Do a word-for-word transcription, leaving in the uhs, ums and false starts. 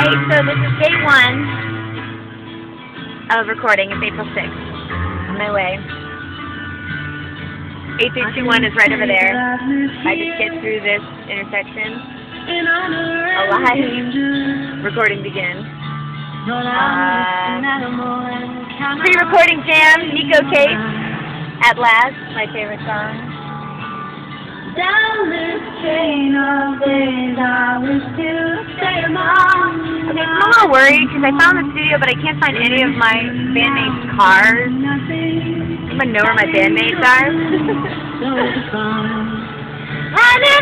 Okay, so this is day one of recording. It's April sixth. On my way. eight three two one is right over there. I just get through this intersection. Alive. Recording begins. Uh, Pre-recording jam, Nico Case. At last, my favorite song. Down this chain of days, I wish to stay along. Okay, so I'm a little worried because I found the studio, but I can't find any of my bandmates' cars. I'm gonna know where my bandmates are.